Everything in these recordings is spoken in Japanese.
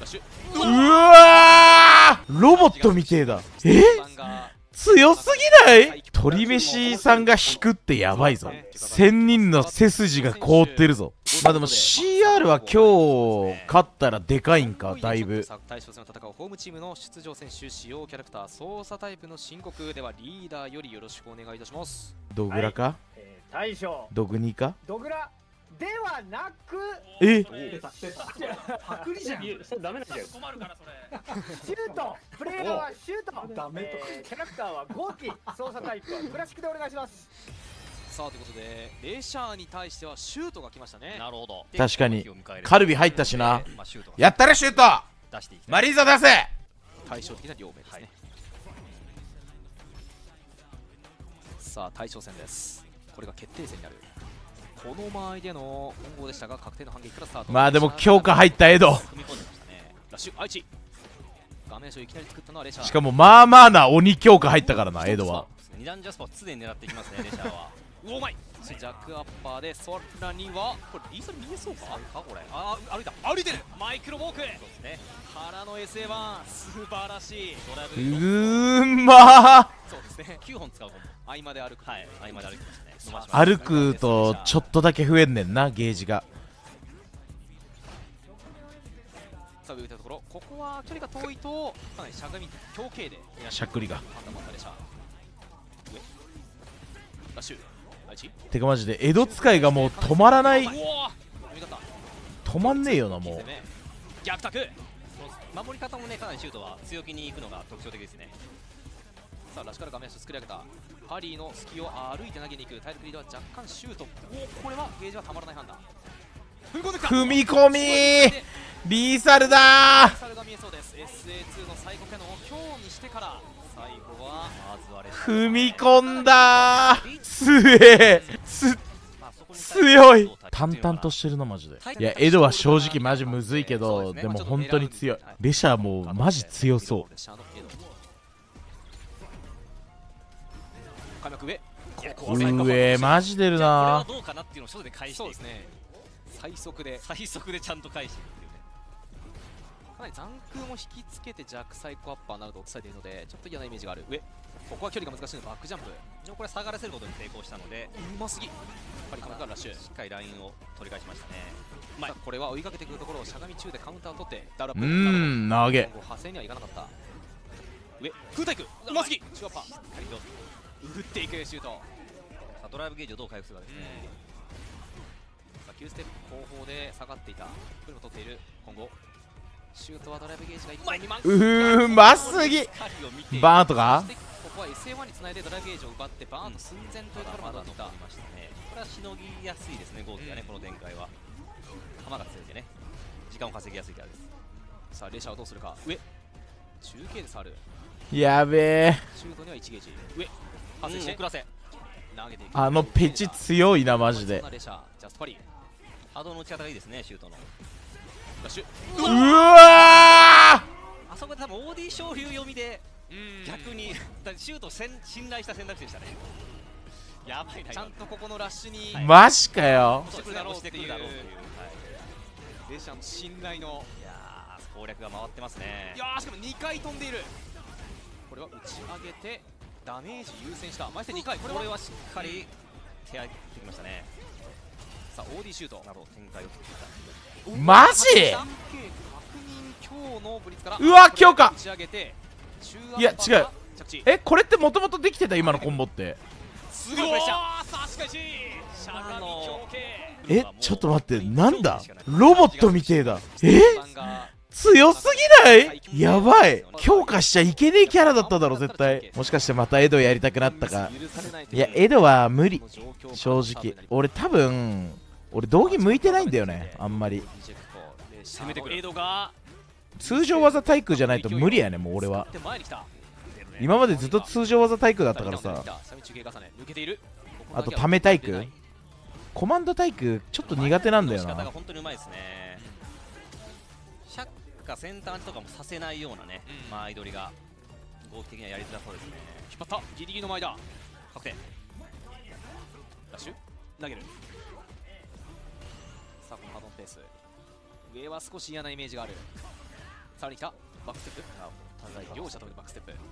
うわー、ロボットみてえだ。強すぎない？鳥飯さんが引くってやばいぞ。1000人の背筋が凍ってるぞ。まあでも CR は今日勝ったらでかいんか、だいぶ。 対象戦を戦うホームチームの出場選手、使用キャラクター、操作タイプの申告ではリーダーよりよろしくお願いいたします。 ドグラか、 大将ドグニか、 ドグラではなく、 パクリじゃん。それダメなんじゃん。 困るからそれ。 シュート、プレイヤーはシュート、 ダメとかキャラクターは豪気、操作タイプはクラシックでお願いします。 さあということでレシャーに対してはシュートが来ましたね。 なるほど。 確かにカルビ入ったしな。やったらシュート、 出していきたい。 マリーザ出せ。 対照的な両面ですね。さあ対象戦です。これが決定戦になる。この間合いでの混合でしたが確定の反撃からスタート。 まあでも強化入ったエド。 踏み込んでましたね。ラッシュ愛知。画面上いきなり作ったのはレシャー。 しかもまあまあな鬼強化入ったからな、エドは。 二段ジャスパーを常に狙っていきますね、レシャーは。 うまい。ジャックアッパーで空にはこれリーサル見えそうかこれ。ああ歩いた、歩いてる。マイクロウォーク。そうですね。からの SA1 素晴らしい。ドライブまー。 そうですね。 9本使うコンボ。 合間で歩く。 はい、合間で歩きましたね。 歩くとちょっとだけ増えんねんな、ゲージが。 さあ上打ったところ、ここは距離が遠いとかなりしゃがみ強形でしゃっくりが。 判断もあったでした。上ラッシュ愛知。 てかマジでエド使いがもう止まらない。 うわ止まんねえよな、もう。 逆卓。 守り方もね、かなりシュートは強気に行くのが特徴的ですね。 さあラッシュから画面下作り上げたハリーの隙を歩いて投げに行く体力リードは若干シュート。これはゲージはたまらない判断。 踏み込みー、リーサルだー。 リーサルが見えそうです。 SA2 のサイコキャノンを強にしてから最後はまずはレシャー踏み込んだー。強え、強い。淡々としてるなマジで。いやエドは正直マジむずいけど、でも本当に強い。レシャーもうマジ強そう。上マジ出るな。 どうかなっていうのを外で返していく。そうですね。 最速でちゃんと返していくっていうね。 かなり残空も引きつけて弱サイコアッパーなどと伝えているのでちょっと嫌なイメージがある。上ここは距離が難しいのでバックジャンプ。 でもこれ下がらせることに成功したのでうますぎ。パリカメからラッシュ。 しっかりラインを取り返しましたね。 さあこれは追いかけてくるところをしゃがみ中でカウンターを取ってダブル投げ派生にはいかなかった。上空対空うますぎ。シュアッパーしっかりと打っていくシュート。 ドライブゲージをどう回復するかですね。 さあ9ステップ後方で下がっていたこれも取っている今後。シュートはドライブゲージが1枚2万。 ますぎ。バーンとかここは SA1 につないでドライブゲージを奪ってバーンの寸前というところまで残りましたね。 これはしのぎやすいですね、ゴーキがね。この展開は球が強いでね、時間を稼ぎやすいキャラです。 さあレシャーはどうするか。上中継で触る。 やべえ。 シュートには1ゲージ。上外して遅らせ投げていく。 あのペチ強いなマジで。 レシャージャストパリ波動の打ち方がいいですね、シュートの。 ラッシュ。 うわあそこで多分 OD 昇竜読みで逆にシュートを信頼した選択肢でしたね。やばいな。 ちゃんとここのラッシュにマジかよ。 押してくるだろうっていう。 レシャーの信頼の攻略が回ってますね。 いやーしかも2回飛んでいる。これは打ち上げてダメージ優先した。前線2回。これはしっかり手上げてきましたね。 さあ OD シュートなど展開を作った。 マジ。うわ強化。いや違う。これってもともとできてた今のコンボって。ちょっと待って、なんだロボットみてえだ。強すぎない？やばい。強化しちゃいけねえキャラだっただろ絶対。もしかしてまたエドやりたくなったか。いやエドは無理正直。俺多分道着向いてないんだよねあんまり。通常技対空じゃないと無理やねもう俺は。今までずっと通常技対空だったからさ。あとため対空、コマンド対空ちょっと苦手なんだよな。 本当にうまいですね。シャッカ先端とかもさせないようなね、間合い取りが合気的にはやりづらそうですね。 引っ張ったギリギリの前だ。確定ラッシュ投げる。さあこのハドンペース上は少し嫌なイメージがある。 さらに来たバックステップ、お互い両者ともにバックステップ。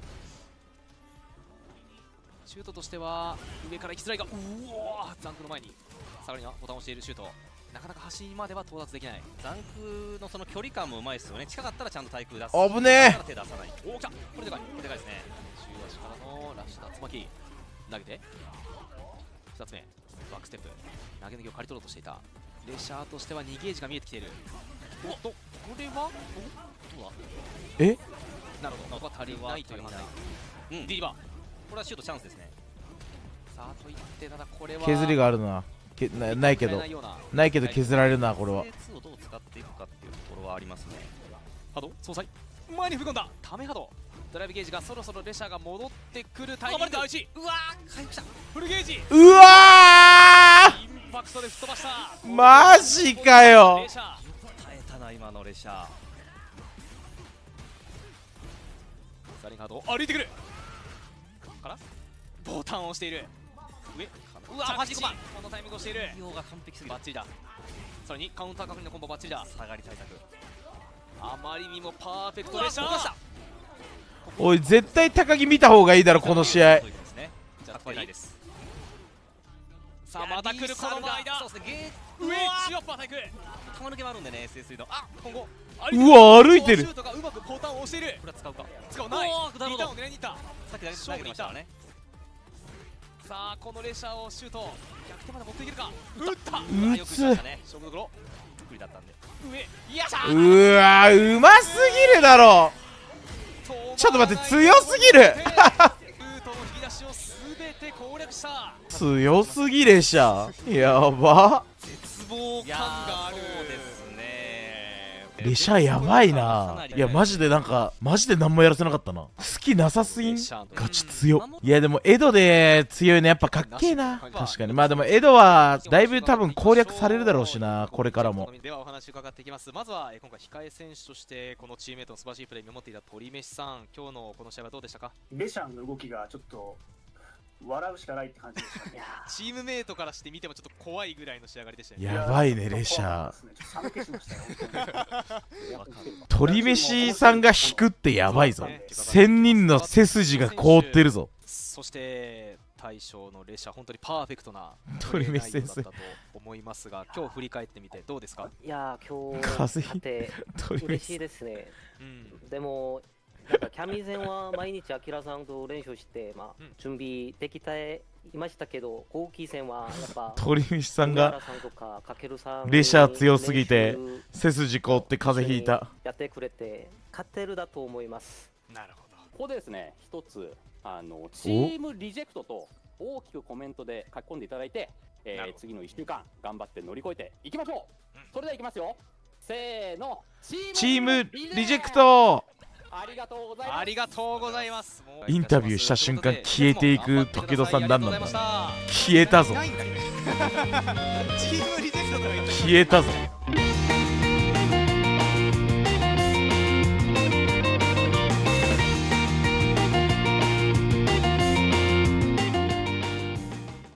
シュートとしては上から行きづらいが、うおー、ザンクの前にさらにはボタンを押しているシュート、なかなか端までは到達できない。 ザンクのその距離感もうまいですよね。近かったらちゃんと対空出す。 危ねえ。 手出さない。 おお、来た、これでかい、これでかいですね。中足からのラッシュ竜巻投げて2つ目バックステップ、投げ抜きを刈り取ろうとしていた。レシャーとしては2ゲージが見えてきている。おっと、これはどうだ。 え、 なるほど、ここは足りないという判断。 うん、 ディリバー、 これはシュートチャンスですね。 さあといって、ただこれは削りがあるな。ないけどないけど削られるな、これは。 2をどう使っていくかっていうところはありますね。 波動総裁前に踏み込んだため波動、ドライブゲージがそろそろレシャーが戻ってくるタイミング。うわー、回復した。フルゲージ、 うわインパクトで吹っ飛ばした。 ー、マジかよ。 レシャー耐えたな今のレシャー。 サリンガード歩いてくるからボタンを押している。上、うわマジコマ、このタイミングをしている。 対応が完璧すぎる。 バッチリだ。さらにカウンター確認のコンボバッチリだ。 下がり対策。 あまりにもパーフェクトレシャー。 おい、絶対高木見た方がいいだろこの試合。 じゃあないです。さあまた来るこの間。 そうですね、 上シュアッパー対空。 球抜けもあるんでね、SS の。あ、 今後うわ、歩いてる。 シュートがうまくボタンを押している。 これは使うか。 使わない。 おー、なるほど。 リターンを狙いに行った。 さっき投げてましたからね。 さあこのレシャーをシュート逆手まで持っていけるか。打った。 うよく打ちましたね。 勝負どころ。 得意だったんで。 上、よっしゃうわー、うますぎるだろ。ちょっと待って、強すぎる。 ルートの引き出しをすべて攻略した。 強すぎでしゃ。やば。 絶望感がある。 そうですね。 レシャやばいな。いやマジでなんかマジで何もやらせなかったな。好きなさすぎん。ガチ強っ。いやでもエドで強いのやっぱかっけえな。確かに。まあでもエドはだいぶ多分攻略されるだろうしな、これからも。 ではお話伺っていきます。まずは今回控え選手としてこのチームメイトの素晴らしいプレーを見守っていた鳥飯さん、今日のこの試合はどうでしたか。 レシャンの動きがちょっと笑うしかないって感じでしたね。 チームメイトからして見てもちょっと怖いぐらいの仕上がりでしたよね。 やばいねレシャ。 寒気しましたよ。 鳥飯さんが引くってやばいぞ。1000人の背筋が凍ってるぞ。 そして大将のレシャ、本当にパーフェクトな鳥飯先生だったと思いますが、今日振り返ってみてどうですか。 いやー、今日風邪勝て鳥嬉しい飯ですね。 うんでも、なんかキャミ戦は毎日アキラさんと練習して、 うん準備できていましたけど、後期戦はやっぱ鳥飯さんが梅原さんとかかけるさんレシャー強すぎて練習背筋凍って風邪ひいた。 やってくれて勝てるだと思います。 なるほど。 ここでですね、一つチームリジェクトと大きくコメントで書き込んでいただいて、 なるほど次の1週間頑張って乗り越えていきましょう。それではいきますよ。せーの、 チームリジェクト。 ありがとうございます。 ありがとうございます。もうインタビューした瞬間消えていく時戸さん何なんだ。 ありがとうございました。 消えたぞ。 いないんかいチームリジェクトとか言って消えたぞ。